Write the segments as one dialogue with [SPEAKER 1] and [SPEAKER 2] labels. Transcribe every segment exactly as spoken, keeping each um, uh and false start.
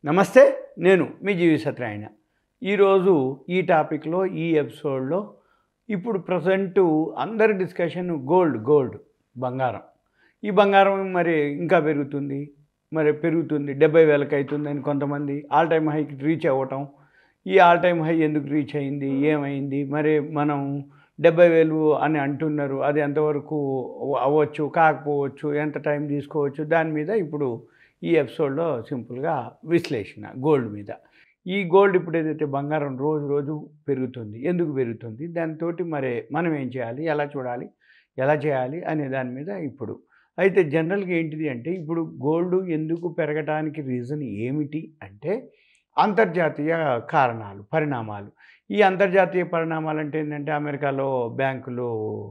[SPEAKER 1] నమస్తే, నేను మీ జీవి సత్యనారాయణ. ఈరోజు ఈ టాపిక్లో ఈ ఎపిసోడ్లో ఇప్పుడు ప్రజెంటు అందరి డిస్కషన్ గోల్డ్ గోల్డ్ బంగారం. ఈ బంగారం మరి ఇంకా పెరుగుతుంది, మరి పెరుగుతుంది డెబ్బై వేలకు అవుతుందని కొంతమంది ఆల్ టైమ్ హైకి రీచ్ అవ్వటం. ఈ ఆల్ టైమ్ హై ఎందుకు రీచ్ అయింది, ఏమైంది, మరి మనం డెబ్బై వేలు అని అంటున్నారు, అది ఎంతవరకు అవ్వచ్చు కాకపోవచ్చు, ఎంత టైం తీసుకోవచ్చు, దాని మీద ఇప్పుడు ఈ ఎపిసోడ్లో సింపుల్గా విశ్లేషణ గోల్డ్ మీద. ఈ గోల్డ్ ఇప్పుడు ఏదైతే బంగారం రోజు రోజు పెరుగుతుంది, ఎందుకు పెరుగుతుంది, దాంతో మరి మనం ఏం చేయాలి, ఎలా చూడాలి, ఎలా చేయాలి అనే దాని మీద ఇప్పుడు. అయితే జనరల్గా ఏంటిది అంటే ఇప్పుడు గోల్డ్ ఎందుకు పెరగడానికి రీజన్ ఏమిటి అంటే అంతర్జాతీయ కారణాలు, పరిణామాలు. ఈ అంతర్జాతీయ పరిణామాలు అంటే ఏంటంటే అమెరికాలో బ్యాంకులు,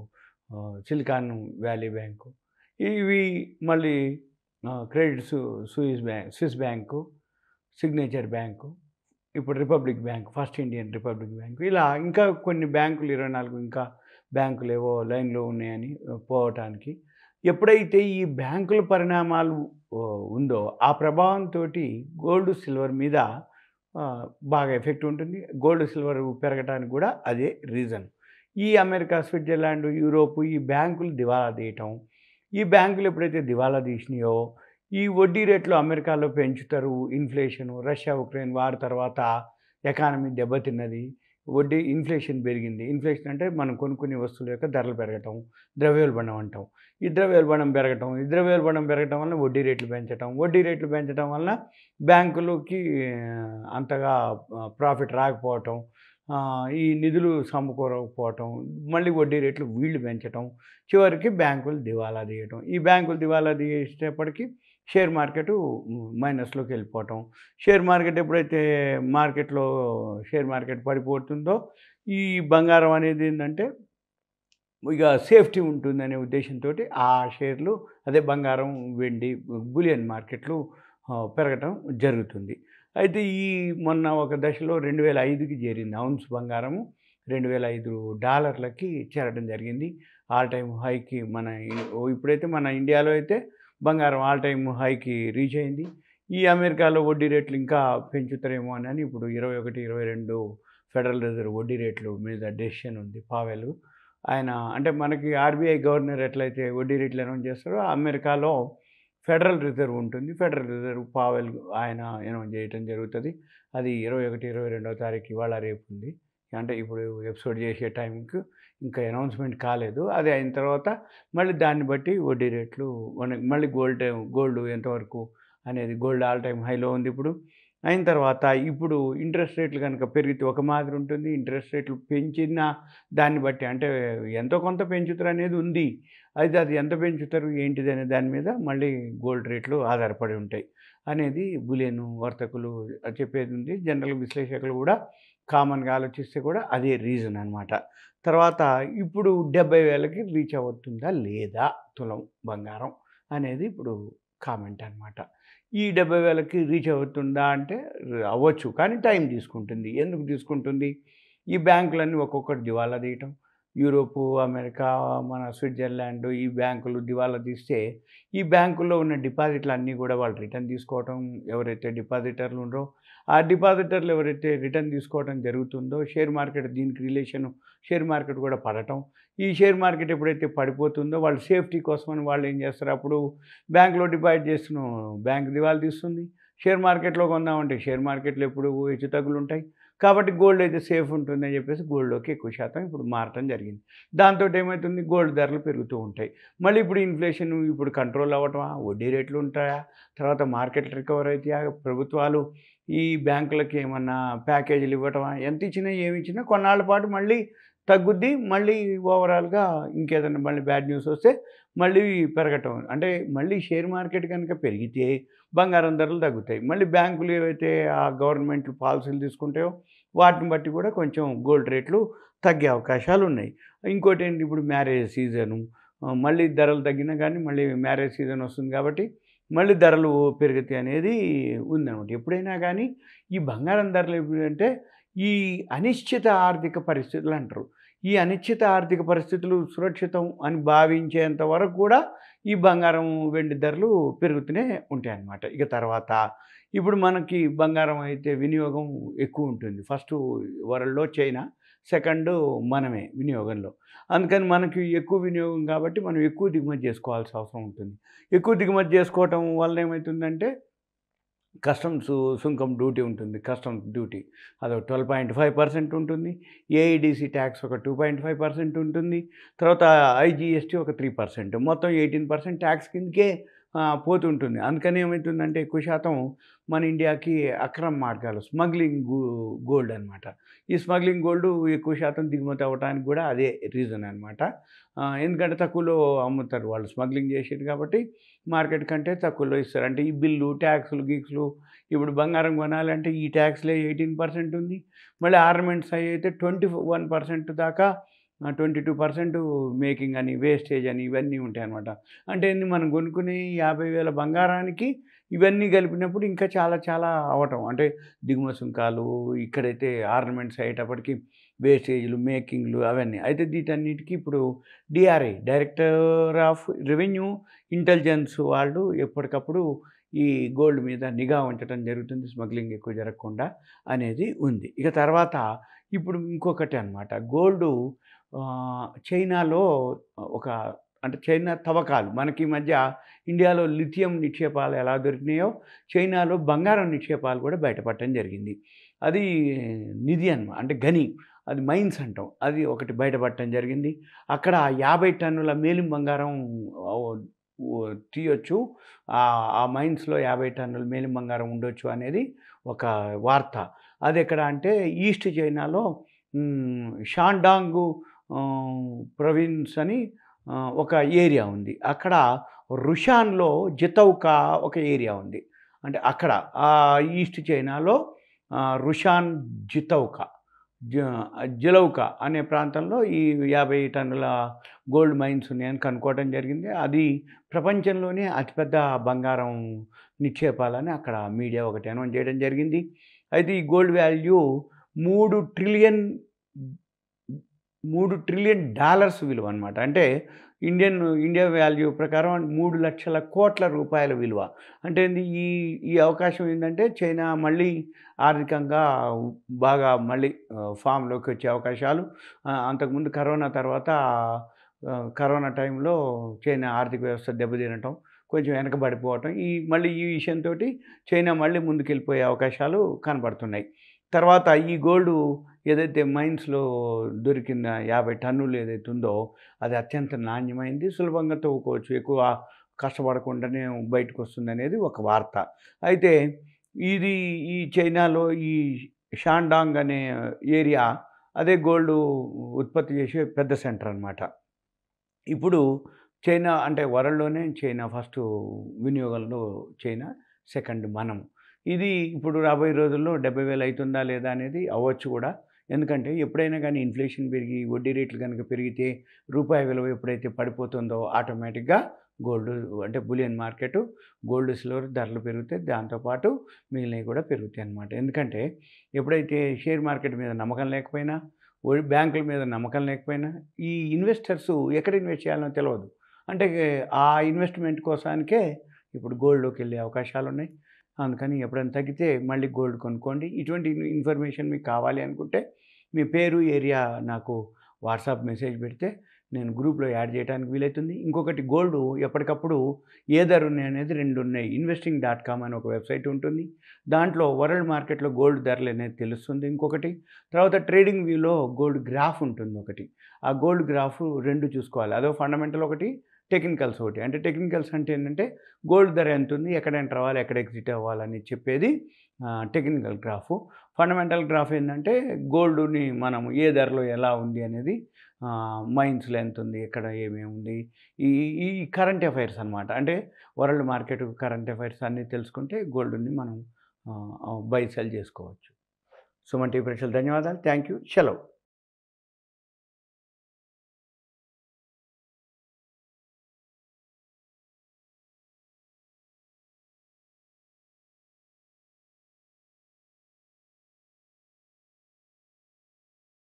[SPEAKER 1] సిలికాన్ వ్యాలీ బ్యాంకు, ఇవి మళ్ళీ క్రెడిట్ సు Swiss bank Swiss bank, signature bank, ఇప్పుడు republic bank, first Indian republic bank, ఇలా ఇంకా కొన్ని బ్యాంకులు ఇరవై నాలుగు ఇంకా బ్యాంకులు ఏవో లైన్లో ఉన్నాయని పోవటానికి. ఎప్పుడైతే ఈ బ్యాంకుల పరిణామాలు ఉందో ఆ ప్రభావంతో గోల్డ్ సిల్వర్ మీద బాగా ఎఫెక్ట్ ఉంటుంది. గోల్డ్ సిల్వర్ పెరగడానికి కూడా అదే రీజన్. ఈ అమెరికా, స్విట్జర్లాండ్, యూరోపు ఈ బ్యాంకులు దివాలా తీయటం. ఈ బ్యాంకులు ఎప్పుడైతే దివాలా తీసినాయో ఈ వడ్డీ రేట్లు అమెరికాలో పెంచుతారు. ఇన్ఫ్లేషను, రష్యా ఉక్రెయిన్ వార్ తర్వాత ఎకానమీ దెబ్బతిన్నది, వడ్డీ ఇన్ఫ్లేషన్ పెరిగింది. ఇన్ఫ్లేషన్ అంటే మనం కొనుక్కునే వస్తువుల యొక్క ధరలు పెరగటం, ద్రవ్యోల్బణం అంటాం. ఈ ద్రవ్యోల్బణం పెరగటం, ఈ ద్రవ్యోల్బణం పెరగటం వల్ల వడ్డీ రేట్లు పెంచటం, వడ్డీ రేట్లు పెంచడం వల్ల బ్యాంకులకి అంతగా ప్రాఫిట్ రాకపోవటం, ఈ నిధులు సమకూరకపోవటం, మళ్ళీ వడ్డీ రేట్లు వీళ్ళు పెంచటం, చివరికి బ్యాంకులు దివాలా తీయటం. ఈ బ్యాంకులు దివాలా తీసేటప్పటికి షేర్ మార్కెట్ మైనస్లోకి వెళ్ళిపోవటం. షేర్ మార్కెట్ ఎప్పుడైతే మార్కెట్లో షేర్ మార్కెట్ పడిపోతుందో ఈ బంగారం అనేది ఏంటంటే ఇక సేఫ్టీ ఉంటుందనే ఉద్దేశంతో ఆ షేర్లు, అదే బంగారం, వెండి, బులియన్ మార్కెట్లు పెరగటం జరుగుతుంది. అయితే ఈ మొన్న ఒక దశలో రెండు వేల ఐదుకి చేరింది ఔన్స్ బంగారము, రెండు వేల ఐదు డాలర్లకి చేరడం జరిగింది. ఆల్ టైమ్ హైకి మన ఇప్పుడైతే మన ఇండియాలో అయితే బంగారం ఆల్ టైమ్ హైకి రీచ్ అయింది. ఈ అమెరికాలో వడ్డీ రేట్లు ఇంకా పెంచుతారేమో అని ఇప్పుడు ఇరవై ఒకటి ఇరవై రెండు ఫెడరల్ రిజర్వ్ వడ్డీ రేట్లు మీద డెసిషన్ ఉంది. పావెల్ ఆయన, అంటే మనకి ఆర్బీఐ గవర్నర్ ఎట్లయితే వడ్డీ రేట్లు అనౌన్స్ చేస్తారో అమెరికాలో ఫెడరల్ రిజర్వ్ ఉంటుంది. ఫెడరల్ రిజర్వ్ పావెల్ ఆయన అనౌన్స్ చేయటం జరుగుతుంది. అది ఇరవై ఒకటి ఇరవై రెండవ తారీఖు ఇవాళ రేపు ఉంది. అంటే ఇప్పుడు ఎపిసోడ్ చేసే టైంకి ఇంకా అనౌన్స్మెంట్ కాలేదు. అది అయిన తర్వాత మళ్ళీ దాన్ని బట్టి వడ్డీ రేట్లు మనకి మళ్ళీ గోల్డ్ గోల్డ్ ఎంతవరకు అనేది, గోల్డ్ ఆల్ టైమ్ హైలో ఉంది ఇప్పుడు. అయిన తర్వాత ఇప్పుడు ఇంట్రెస్ట్ రేట్లు కనుక పెరిగితే ఒక మాదిరి ఉంటుంది. ఇంట్రెస్ట్ రేట్లు పెంచిన దాన్ని బట్టి అంటే ఎంతో కొంత పెంచుతారు అనేది ఉంది. అయితే అది ఎంత పెంచుతారు ఏంటిది అనే దాని మీద మళ్ళీ గోల్డ్ రేట్లు ఆధారపడి ఉంటాయి అనేది బులియన్ వర్తకులు చెప్పేది ఉంది. జనరల్ విశ్లేషకులు కూడా కామన్గా ఆలోచిస్తే కూడా అదే రీజన్ అనమాట. తర్వాత ఇప్పుడు డెబ్బై వేలకి రీచ్ అవుతుందా లేదా తులం బంగారం అనేది ఇప్పుడు కామెంట్ అనమాట. ఈ డెబ్బై వేలకి రీచ్ అవుతుందా అంటే అవ్వచ్చు, కానీ టైం తీసుకుంటుంది. ఎందుకు తీసుకుంటుంది? ఈ బ్యాంకులన్నీ ఒక్కొక్కటి దివాలా తీయటం. యూరోపు, అమెరికా, మన స్విట్జర్లాండ్ ఈ బ్యాంకులు దివాలా తీస్తే ఈ బ్యాంకుల్లో ఉన్న డిపాజిట్లు అన్నీ కూడా వాళ్ళు రిటర్న్ తీసుకోవటం, ఎవరైతే డిపాజిటర్లు ఉన్నారో ఆ డిపాజిటర్లు ఎవరైతే రిటర్న్ తీసుకోవడం జరుగుతుందో షేర్ మార్కెట్ దీనికి రిలేషను, షేర్ మార్కెట్ కూడా పడటం. ఈ షేర్ మార్కెట్ ఎప్పుడైతే పడిపోతుందో వాళ్ళు సేఫ్టీ కోసమని వాళ్ళు ఏం చేస్తారు, అప్పుడు బ్యాంకులో డిపాజిట్ చేస్తున్న బ్యాంక్ దివాలా తీస్తుంది. షేర్ మార్కెట్లో కొందామంటే షేర్ మార్కెట్లో ఎప్పుడు హెచ్చు తగ్గులు ఉంటాయి. కాబట్టి గోల్డ్ అయితే సేఫ్ ఉంటుందని చెప్పేసి గోల్డ్లోకి ఎక్కువ శాతం ఇప్పుడు మారటం జరిగింది. దాంతో ఏమవుతుంది, గోల్డ్ ధరలు పెరుగుతూ ఉంటాయి. మళ్ళీ ఇప్పుడు ఇన్ఫ్లేషన్ ఇప్పుడు కంట్రోల్ అవ్వటమా, వడ్డీ రేట్లు ఉంటాయా, తర్వాత మార్కెట్ రికవర్ అవుతాయా, ప్రభుత్వాలు ఈ బ్యాంకులకి ఏమన్నా ప్యాకేజీలు ఇవ్వటమా, ఎంత ఇచ్చినా ఏమి ఇచ్చినా కొన్నాళ్ళ పాటు మళ్ళీ తగ్గుద్ది. మళ్ళీ ఓవరాల్గా ఇంకేదైనా మళ్ళీ బ్యాడ్ న్యూస్ వస్తే మళ్ళీ పెరగటం. అంటే మళ్ళీ షేర్ మార్కెట్ కనుక పెరిగితే బంగారం ధరలు తగ్గుతాయి. మళ్ళీ బ్యాంకులు ఏవైతే ఆ గవర్నమెంట్ పాలసీలు తీసుకుంటాయో వాటిని బట్టి కూడా కొంచెం గోల్డ్ రేట్లు తగ్గే అవకాశాలు ఉన్నాయి. ఇంకోటి ఏంటి, ఇప్పుడు మ్యారేజ్ సీజను, మళ్ళీ ధరలు తగ్గినా కానీ మళ్ళీ మ్యారేజ్ సీజన్ వస్తుంది కాబట్టి మళ్ళీ ధరలు పెరుగుతాయి అనేది ఉందన్నమాట. ఎప్పుడైనా కానీ ఈ బంగారం ధరలు ఎప్పుడంటే ఈ అనిశ్చిత ఆర్థిక పరిస్థితులు అంటారు. ఈ అనిశ్చిత ఆర్థిక పరిస్థితులు సురక్షితం అని భావించేంత వరకు కూడా ఈ బంగారం వెండి ధరలు పెరుగుతూనే ఉంటాయన్నమాట. ఇక తర్వాత ఇప్పుడు మనకి బంగారం అయితే వినియోగం ఎక్కువ ఉంటుంది. ఫస్టు వరల్డ్‌లో చైనా, సెకండు మనమే వినియోగంలో. అందుకని మనకి ఎక్కువ వినియోగం కాబట్టి మనం ఎక్కువ దిగుమతి చేసుకోవాల్సిన అవసరం ఉంటుంది. ఎక్కువ దిగుమతి చేసుకోవటం వల్ల ఏమవుతుందంటే కస్టమ్స్ సుంకం డ్యూటీ ఉంటుంది. కస్టమ్స్ డ్యూటీ అదొక పన్నెండు పాయింట్ ఐదు పర్సెంట్ ఉంటుంది. ఏఐడిసి ట్యాక్స్ ఒక రెండు పాయింట్ ఐదు పర్సెంట్ ఉంటుంది. తర్వాత ఐజీఎస్టీ ఒక మూడు పర్సెంట్ మొత్తం పద్దెనిమిది పర్సెంట్ ట్యాక్స్ కిందకే ఆహ్, పోతుంటుంది. అందుకని ఏమైతుందంటే ఎక్కువ శాతం మన ఇండియాకి అక్రమ మార్గాలు స్మగ్లింగ్ గో గోల్డ్ అనమాట. ఈ స్మగ్లింగ్ గోల్డ్ ఎక్కువ శాతం దిగుమతి అవ్వటానికి కూడా అదే రీజన్ అనమాట. ఆహ్, ఎందుకంటే తక్కువలో అమ్ముతారు వాళ్ళు స్మగ్లింగ్ చేసేది కాబట్టి మార్కెట్ కంటే తక్కువలో ఇస్తారు. అంటే ఈ బిల్లు, ట్యాక్స్‌లు, గీక్స్‌లు ఇప్పుడు బంగారం కొనాలంటే ఈ ట్యాక్స్‌లే పద్దెనిమిది పర్సెంట్ ఉంది. మళ్ళీ ఆర్నమెంట్స్ అయి అయితే ఇరవై ఒక్క పర్సెంట్ దాకా ఆహ్, ఇరవై రెండు పర్సెంట్ మేకింగ్ అని, వేస్టేజ్ అని ఇవన్నీ ఉంటాయన్నమాట. అంటే ఏంది మనం కొనుక్కునే యాభై వేల బంగారానికి ఇవన్నీ కలిపినప్పుడు ఇంకా చాలా చాలా అవ్వటం. అంటే దిగుమతి సుంకాలు, ఇక్కడైతే ఆర్నమెంట్స్ అయ్యేటప్పటికి వేస్టేజ్‌లు, మేకింగ్‌లు అవన్నీ. అయితే వీటన్నిటికి ఇప్పుడు DRI director of revenue intelligence వాళ్ళు ఎప్పటికప్పుడు ఈ గోల్డ్ మీద నిఘా ఉంచడం జరుగుతుంది. స్మగ్లింగ్ ఎక్కువ జరగకుండా అనేది ఉంది. ఇక తర్వాత ఇప్పుడు ఇంకొకటి అనమాట. గోల్డు ఆహ్, చైనాలో ఒక అంటే చైనా తవ్వకాలు మనకి ఈ మధ్య ఇండియాలో లిథియం నిక్షేపాలు ఎలా దొరికినాయో చైనాలో బంగారం నిక్షేపాలు కూడా బయటపడటం జరిగింది. అది నిధి అన్నమాట. అంటే గని అది మైన్స్ అంటాం. అది ఒకటి బయటపడటం జరిగింది. అక్కడ యాభై టన్నుల మేలిం బంగారం ఓ ఓ తీయొచ్చు. ఆహ్, ఆ మైన్స్‌లో యాభై టన్నుల మేలిం బంగారం ఉండొచ్చు అనేది ఒక వార్త. అదెక్కడ అంటే ఈస్ట్ చైనాలో హ్మ్, షాన్డాంగు ఆహ్, ప్రొవిన్స్ అని ఆహ్, ఒక ఏరియా ఉంది. అక్కడ రుషాన్‌లో జితౌకా ఒక ఏరియా ఉంది. అంటే అక్కడ ఆహ్, ఈస్ట్ చైనాలో ఆహ్, రుషాన్ జితౌకా జ జలౌకా అనే ప్రాంతంలో ఈ యాభై టన్నుల గోల్డ్ మైన్స్ ఉన్నాయని కనుక్కోవడం జరిగింది. అది ప్రపంచంలోనే అతిపెద్ద బంగారం నిక్షేపాలని అక్కడ మీడియా ఒకటి అనౌన్స్ చేయడం జరిగింది. అయితే ఈ గోల్డ్ వాల్యూ మూడు ట్రిలియన్ మూడు ట్రిలియన్ డాలర్స్ విలువ అనమాట. అంటే ఇండియన్ ఇండియా వాల్యూ ప్రకారం మూడు లక్షల కోట్ల రూపాయల విలువ. అంటే ఏంది ఈ ఈ అవకాశం ఏందంటే చైనా మళ్ళీ ఆర్థికంగా బాగా మళ్ళీ ఆహ్, ఫామ్‌లోకి వచ్చే అవకాశాలు ఆహ్, అంతకుముందు కరోనా తర్వాత ఆహ్, కరోనా టైంలో చైనా ఆర్థిక వ్యవస్థ దెబ్బతినటం, కొంచెం వెనకబడిపోవటం. ఈ మళ్ళీ ఈ విషయంతోటి చైనా మళ్ళీ ముందుకెళ్ళిపోయే అవకాశాలు కనబడుతున్నాయి. తర్వాత ఈ గోల్డు ఏదైతే మైన్స్‌లో దొరికిన యాభై టన్నులు ఏదైతే ఉందో అది అత్యంత నాణ్యమైంది. సులభంగా తవ్వుకోవచ్చు. ఎక్కువ కష్టపడకుండానే బయటకొస్తుందనేది ఒక వార్త. అయితే ఇది ఈ చైనాలో ఈ షాన్డాంగ్ అనే ఏరియా అదే గోల్డు ఉత్పత్తి చేసే పెద్ద సెంటర్ అనమాట. ఇప్పుడు చైనా అంటే వరల్డ్‌లోనే చైనా ఫస్టు వినియోగంలో చైనా, సెకండ్ మనం. ఇది ఇప్పుడు రాబోయే రోజుల్లో డెబ్బై వేలు అయితుందా లేదా అనేది అవ్వచ్చు కూడా. ఎందుకంటే ఎప్పుడైనా గానీ ఇన్‌ఫ్లేషన్ పెరిగి, వడ్డీ రేట్లు గనుక పెరిగితే, రూపాయి విలువ ఎప్పుడైతే పడిపోతుందో ఆటోమేటిక్‌గా గోల్డ్ అంటే బులియన్ మార్కెట్, గోల్డ్, సిల్వర్ ధరలు పెరుగుతాయి. దాంతో పాటు మిగిలినవి కూడా పెరుగుతాయన్నమాట. ఎందుకంటే ఎప్పుడైతే షేర్ మార్కెట్ మీద నమ్మకం లేకపోయినా, ఓ బ్యాంకుల మీద నమ్మకం లేకపోయినా, ఈ ఇన్వెస్టర్సు ఎక్కడ ఇన్వెస్ట్ చేయాలో తెలవదు. అంటే ఆ ఇన్వెస్ట్‌మెంట్ కోసానికే ఇప్పుడు గోల్డ్‌లోకెళ్ళే అవకాశాలున్నాయి. అందుకని ఎప్పుడైనా తగ్గితే మళ్ళీ గోల్డ్ కొనుక్కోండి. ఇటువంటి ఇన్ఫర్మేషన్ మీకు కావాలి అనుకుంటే మీ పేరు, ఏరియా నాకు వాట్సాప్ మెసేజ్ పెడితే నేను గ్రూప్‌లో యాడ్ చేయడానికి వీలైతుంది. ఇంకొకటి గోల్డు ఎప్పటికప్పుడు ఏ ధర ఉన్నాయనేది రెండు ఉన్నాయి. ఇన్వెస్టింగ్ డాట్ కామ్ అని ఒక వెబ్‌సైట్ ఉంటుంది. దాంట్లో వరల్డ్ మార్కెట్‌లో గోల్డ్ ధరలనేది తెలుస్తుంది ఇంకొకటి. తర్వాత ట్రేడింగ్ వ్యూలో గోల్డ్ గ్రాఫ్ ఉంటుంది ఒకటి. ఆ గోల్డ్ గ్రాఫ్ రెండు చూసుకోవాలి. అదో ఫండమెంటల్ ఒకటి, టెక్నికల్స్ ఒకటి. అంటే టెక్నికల్స్ అంటే ఏంటంటే గోల్డ్ ధర ఎంతుంది, ఎక్కడ ఎంటర్ అవ్వాలి, ఎక్కడ ఎగ్జిట్ అవ్వాలని చెప్పేది ఆహ్, టెక్నికల్ గ్రాఫు. ఫండమెంటల్ గ్రాఫ్ ఏందంటే గోల్డ్‌ని మనం ఏ ధరలో ఎలా ఉంది అనేది ఆహ్, మైన్స్‌లో ఎంతుంది, ఎక్కడ ఏమేమి ఉంది, ఈ ఈ కరెంట్ అఫైర్స్ అనమాట. అంటే వరల్డ్ మార్కెట్ కరెంట్ అఫైర్స్ అన్నీ తెలుసుకుంటే గోల్డ్‌ని మనం ఆహ్, బై, సెల్ చేసుకోవచ్చు. సుమన్ టీవీ ప్రేక్షకులకు ధన్యవాదాలు. Thank you. సెలవు.